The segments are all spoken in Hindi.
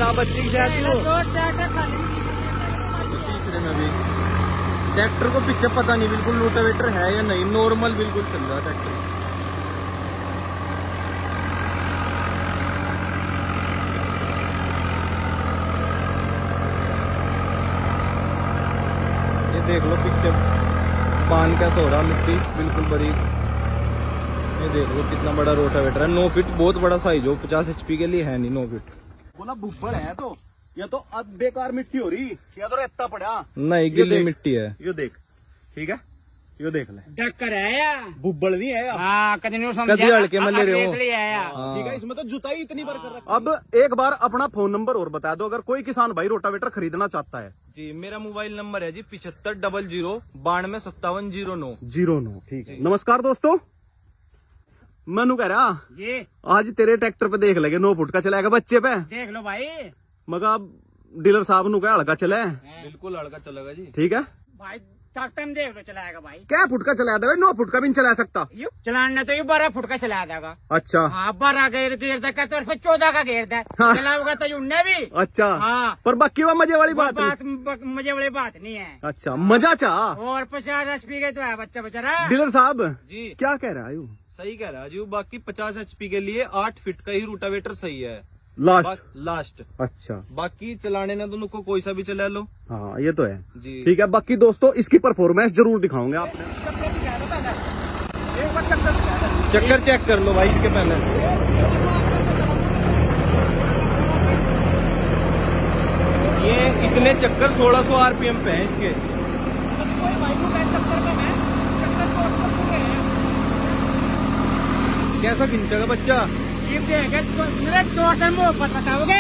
बच्चे की शायद तीसरे में भी ट्रैक्टर को पीछे पता नहीं बिल्कुल रोटावेटर है या नहीं, नॉर्मल बिल्कुल चल रहा ट्रैक्टर। ये देख लो पीछे पान कैसा हो रहा, मिट्टी बिल्कुल बारीक। ये देख लो कितना बड़ा रोटावेटर है, 9 फीट बहुत बड़ा साइज हो, 50 HP के लिए है नहीं 9 फीट। बोला बुब्बड़ है तो या तो अब बेकार मिट्टी हो रही या तो रेता पड़ा नहीं, गिल्ली मिट्टी है। यो देख, ठीक है, यो देख ले, डक्कर है या बुब्बड़ नहीं है कभी हल्के में ले रहे हो। ठीक है, इसमें तो जुताई इतनी बार कर रखा। अब एक बार अपना फोन नंबर और बता दो अगर कोई किसान भाई रोटावेटर खरीदना चाहता है। जी मेरा मोबाइल नंबर है जी 7500 925709 09। ठीक है, नमस्कार दोस्तों, मनु कह रहा ये आज तेरे ट्रैक्टर पे देख लगे 9 फुट का चलाएगा बच्चे पे। देख लो भाई, मगर डीलर साहब नु क्या हल्का चले, बिल्कुल हल्का चलेगा जी। ठीक है भाई ट्रैक्टर में देख लो चलाएगा भाई। क्या फुट का चला देगा, 9 फुट का भी नहीं चला सकता। यू चलाना तो यू 12 फुट का चला देगा। अच्छा हाँ 12 घेरता का तो 14 का घेरता हाँ। चलाओगा तो उनने भी। अच्छा हाँ पर बाकी वो मजे वाली बात मजे वाली बात नहीं है। अच्छा मजा चाह। और 50 HP के तो है बच्चा बेचारा। डीलर साहब जी क्या कह रहा है? सही कह रहा है जी, बाकी 50 HP के लिए 8 फीट का ही रोटावेटर सही है लास्ट। अच्छा बाकी चलाने ने तो नुको कोई सा भी चला लो। हाँ ये तो है जी। ठीक है, बाकी दोस्तों इसकी परफॉर्मेंस जरूर दिखाऊंगे आपने। चक्कर चेक कर लो भाई इसके पहले। ये इतने चक्कर 1600 RPM पे है इसके। कैसा खिंचेगा बच्चा? मेरे दोस्त मोहब्बत बताओगे?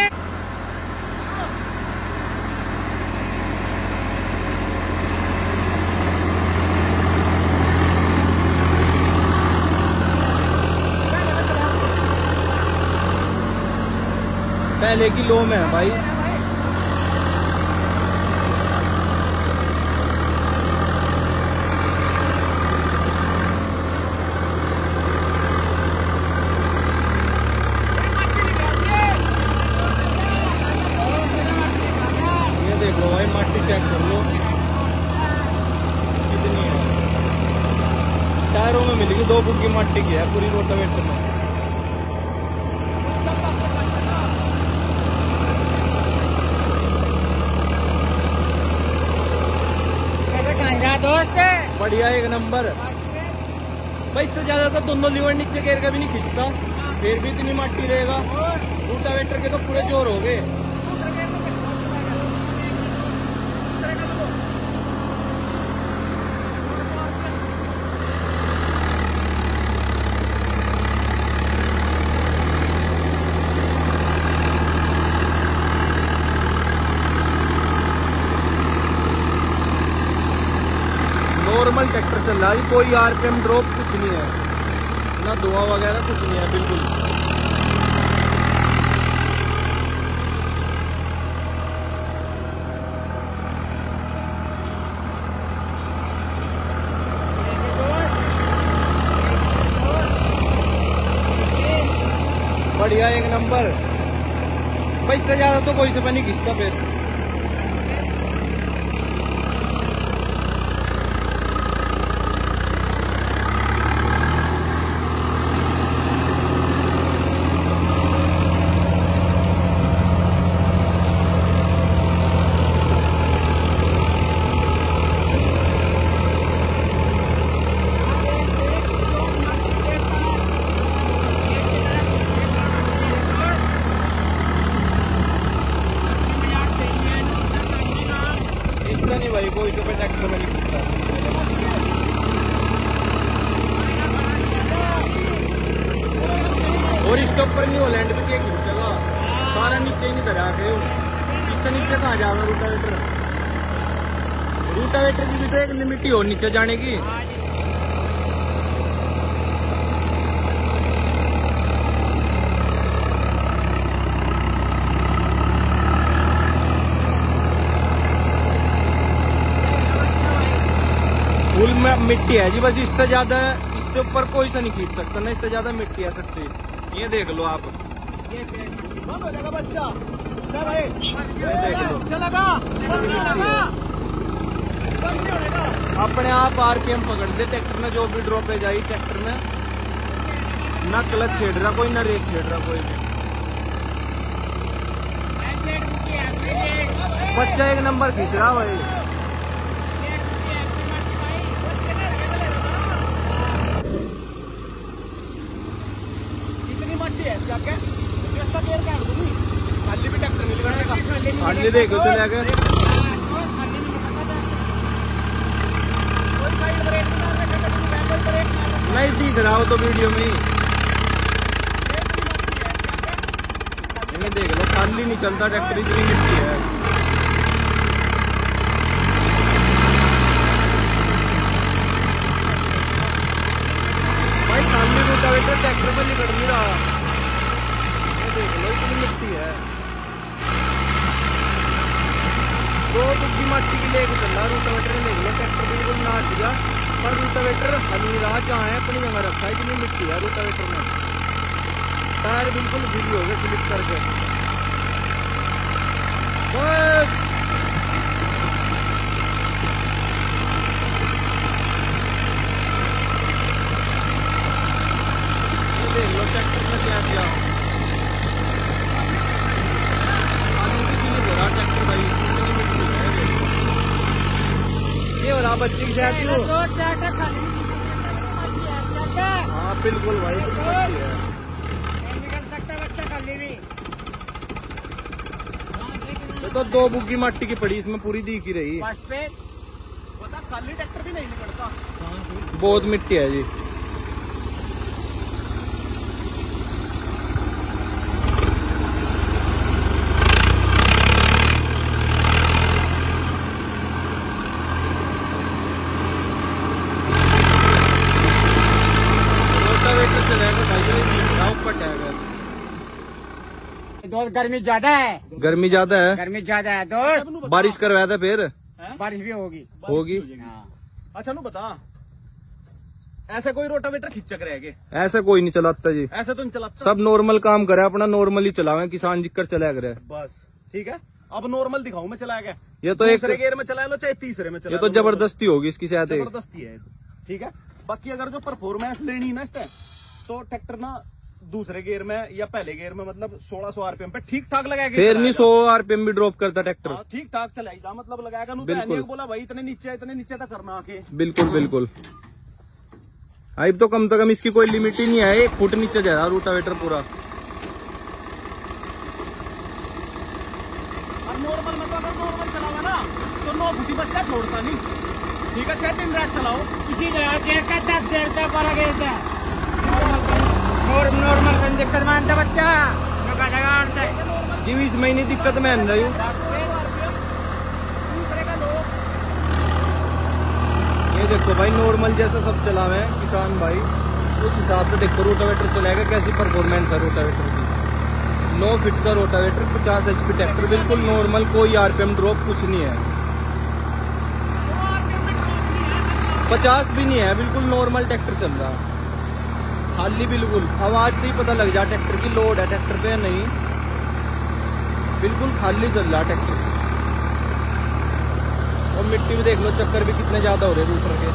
पहले की लो में है भाई। देख लो भाई मट्टी चेक कर लो कितनी है, टायरों में मिलेगी 2 फुट की मट्टी की है पूरी रोटावेटर में। दोस्त बढ़िया एक नंबर भाई। इससे ज्यादा तो दोनों लीवर नीचे गिर के भी नहीं खींचता, फिर भी इतनी मट्टी रहेगा। रोटावेटर के तो पूरे जोर हो गए। नॉर्मल ट्रैक्टर चल रहा है, कोई RPM ड्रॉप कुछ नहीं है, ना धुआं वगैरह कुछ नहीं है बिल्कुल। बढ़िया एक नंबर भाई। इससे ज्यादा तो कोई से नहीं खींचता फिर। नहीं भाई कोई तो ट्रैक्टर में नहीं खींचता। और इसके ऊपर नहीं होलैंड भी क्या खींचेगा, सारा नीचे ही नहीं धरा के। इससे नीचे कहाँ जाएगा रोटावेटर? रोटावेटर की भी तो एक लिमिट ही हो नीचे जाने की। फुल में मिट्टी है जी, बस इससे ज्यादा इससे ऊपर कोई सा नहीं खींच सकता, ना इससे ज्यादा मिट्टी आ सकती है। ये देख लो आप, बंद हो जाएगा बच्चा। अपने आप आरपीएम पकड़ दे ट्रैक्टर में, जो भी ड्रॉप पे जाई ट्रैक्टर में, ना क्लच छेड़ रहा कोई, ना रेस छेड़ रहा कोई भी। बच्चा एक नंबर खींच रहा भाई। इतनी मट्टी है क्या? खाली भी ट्रैक्टर मिल गया, खाली देखो चले गए। नहीं दिख रहा हो तो वीडियो में ही देख लो, खाली नहीं चलता ट्रैक्टर, इतनी मिट्टी है। भाई खाली रोटावेटर ट्रैक्टर पर निकल नहीं रहा, देख लो इतनी मिट्टी है। दो बुग्गी मट्टी की लेके चल रहा रोटावेटर ने, देख लो ट्रैक्टर बिल्कुल नाच गया, पर रोटावेटर हली रहा जहाँ है अपनी जगह रखा है। इतनी मिट्टी है रोटावेटर में, टायर बिल्कुल फ्री हो गए स्लिप करके। बस देख लो ट्रैक्टर में क्या किया, ट्रैक्टर भाई ये हो रहा बच्चे की शादी हो। हाँ बिल्कुल भाई, तो दो बुग्गी मट्टी की पड़ी, इसमें पूरी दी की रही। खाली ट्रैक्टर भी नहीं निकलता, बहुत मिट्टी है जी। दोस्त गर्मी ज्यादा है, गर्मी ज्यादा है, गर्मी ज्यादा है दोस्त। बारिश करवाया था फिर बारिश भी होगी। हाँ। अच्छा नू बता, ऐसे कोई रोटावेटर खिंचक रहेगे? ऐसा कोई नहीं चलाता जी, ऐसे तो नहीं चलाता, सब नॉर्मल काम करे, अपना नॉर्मली चलावे, किसान जिक्कर चला करे बस। ठीक है, अब नॉर्मल दिखाऊं मैं चलाया गया। ये तो एक दूसरे गियर में चला लो चाहे तीसरे में चला लो, ये तो जबरदस्ती होगी इसकी शायद, जबरदस्ती है। ठीक है, बाकी अगर जो परफॉर्मेंस लेनी है ना इससे, तो ट्रैक्टर ना दूसरे गियर में या पहले गियर में मतलब 1600 आरपीएम पे ठीक ठाक लगाएगा। फिर नहीं 100 आरपीएम भी ड्रॉप करता ट्रैक्टर, ठीक ठाक चलाएगा, मतलब लगाएगा। बिल्कुल बोला भाई इतने नीचे तक करना आके। बिल्कुल बिल्कुल। अब तो कम से कम इसकी कोई लिमिट ही नहीं है, 1 फुट नीचे जा रहा रोटावेटर पूरा। और नॉर्मल में तो अगर नॉर्मल चलावा ना तो 9 फुटी बच्चा छोड़ता नहीं। ठीक है, 6 दिन रात चलाओ, इसी जगह का 10 देर तक पड़ा गया नॉर्मल दिक्कत मानता बच्चा जी, इस महीने दिक्कत में रही हूँ। ये देखो भाई नॉर्मल जैसा सब चला हुआ है किसान भाई, उस हिसाब से देखो रोटावेटर चलाएगा, कैसी परफॉर्मेंस है रोटावेटर की। 9 फीट का रोटावेटर, 50 HP ट्रैक्टर, बिल्कुल नॉर्मल, कोई आरपीएम ड्रॉप कुछ नहीं है, 50 भी नहीं है, बिल्कुल नॉर्मल ट्रैक्टर चल रहा है खाली। बिल्कुल आवाज से ही पता लग जाए ट्रैक्टर की लोड है ट्रैक्टर पे या नहीं, बिल्कुल खाली चल रहा ट्रैक्टर। और मिट्टी भी देख लो, चक्कर भी कितने ज्यादा हो रहे रूटर के।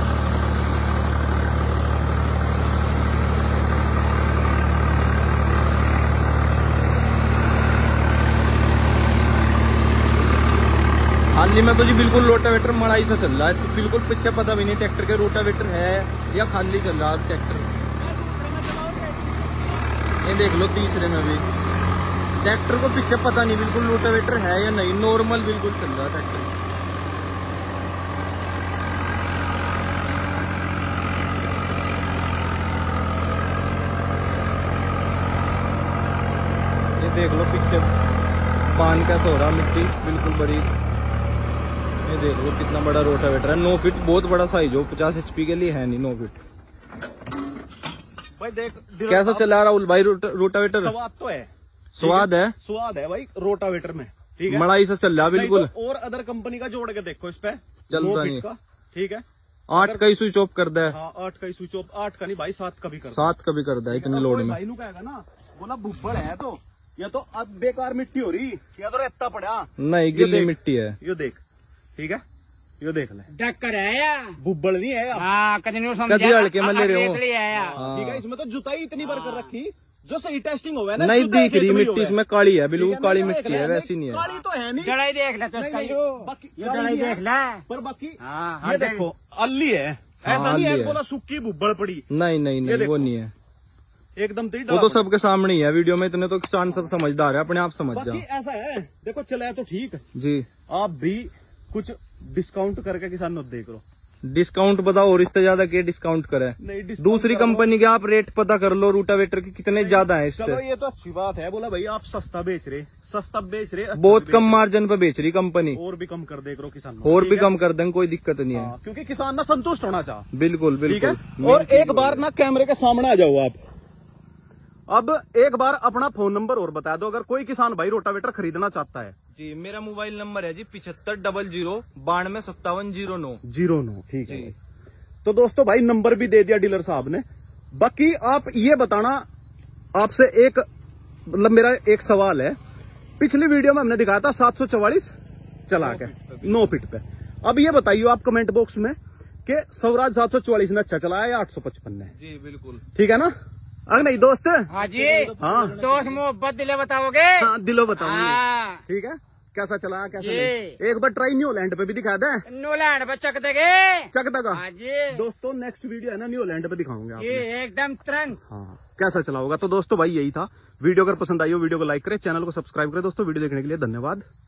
खाली में तो जी बिल्कुल रोटावेटर मड़ाई सा चल रहा है, इसको बिल्कुल पीछे पता भी नहीं ट्रैक्टर के रोटावेटर है या खाली चल रहा है ट्रैक्टर। ये देख लो तीसरे में भी ट्रैक्टर को पीछे पता नहीं बिल्कुल रोटावेटर है या नहीं, नॉर्मल बिल्कुल चल रहा है ट्रैक्टर। ये देख लो पीछे पान का सो रहा, मिट्टी बिल्कुल बड़ी। ये देख लो कितना बड़ा रोटावेटर है, 9 फीट बहुत बड़ा साइज हो, 50 HP के लिए है नहीं 9 फीट। भाई देख कैसा चला राहुल भाई रोटावेटर? स्वाद तो है, स्वाद है भाई रोटावेटर में। ठीक है, मड़ाई सा चल रहा बिल्कुल। तो और अदर कंपनी का जोड़ के देखो इस पे, चलता नहीं। ठीक है, 8 का ही स्विच ऑफ कर दे। हाँ 8 का ही स्विच ऑफ, 8 का नहीं भाई 7 का भी कर 7 का भी कर दे इतने लोड में। भाई नु कहेगा ना, बोला भुब्बड़ है तो ये तो अब बेकार मिट्टी हो रही, या तो रेता पड़ा। नहीं, गिल्ली मिट्टी है। यो देख, ठीक है, यो देख ले, डक्कर है या बुब्बल नहीं है। हाँ कदनू समझा कदी हल्के में ले रहे हो। हो ठीक है, इसमें तो जुताई इतनी बार कर रखी जो सही टेस्टिंग हो ना। नहीं जुताई दिख रही खेत में ही मिट्टी, होवे। इसमें काली है, बिल्कुल ठीक है, काली नहीं, मिट्टी देख है, ले, वैसी नहीं है। काली तो है नहीं। जड़ाई देख ले तो नहीं, इसका नहीं, यो बाकी ये जड़ाई देख ले। पर बाकी हाँ, ये हाँ, देखो अल्ली है, ऐसा हाँ, नहीं अल्ली है है। बोला सूखी बुब्बड़ पड़ी, नहीं नहीं ये नहीं, देखो। वो नहीं है, एकदम तेज वो तो सबके सामने ही है। वीडियो में इतने तो किसान सब समझदार है, अपने आप समझ बाकी जाओ। ऐसा है, देखो चला तो ठीक, जी, आप भी कुछ डिस्काउंट करके किसान को देख लो। डिस्काउंट बताओ, और इससे ज्यादा क्या डिस्काउंट करे? नहीं, discount दूसरी कर लो। कंपनी के आप रेट पता कर लो, रूटावेटर के कितने ज्यादा है चलो इससे। ये तो अच्छी बात है, बोला भाई आप सस्ता बेच रहे, अच्छा बहुत भी कम बेच मार्जिन पे बेच रही कंपनी, रहे। और भी कम कर देख रो किसान को, और ठीक भी है? कम कर देंगे, कोई दिक्कत नहीं है। हाँ, क्योंकि किसान ना संतुष्ट होना चाह। बिल्कुल ठीक है, बिल्कुल। और एक बार ना कैमरे के सामने आ जाओ आप। अब एक बार अपना फोन नंबर और बता दो, अगर कोई किसान भाई रोटावेटर खरीदना चाहता है। जी, मेरा मोबाइल नंबर है जी 7500 09, ठीक है। तो दोस्तों भाई नंबर भी दे दिया डीलर साहब ने। बाकी आप ये बताना, आपसे एक मतलब मेरा एक सवाल है, पिछली वीडियो में हमने दिखाया था 744 चला के 9 फीट पे। अब ये बताइए आप कमेंट बॉक्स में कि स्वराज 744 ने अच्छा चलाया या 855 ने। जी बिल्कुल। ठीक है ना? अगर नहीं दोस्त, हाँ जी, हाँ दोस्त मोहब्बत दिले बताओगे। हाँ दिलो बताऊंगी। हाँ ठीक है, कैसा चला कैसा जी। नहीं, एक बार ट्राई न्यूलैंड पे भी दिखा दे, न्यूलैंड पर चक देगे। चक दगा। हाँ जी, दोस्तों नेक्स्ट वीडियो है ना न्यूलैंड पे दिखाऊंगे आपको। ये एकदम तुरंत। हाँ, कैसा चला होगा। तो दोस्तों भाई यही था वीडियो, अगर पसंद आई हो वीडियो को लाइक करें, चैनल को सब्सक्राइब करें। दोस्तों वीडियो देखने के लिए धन्यवाद।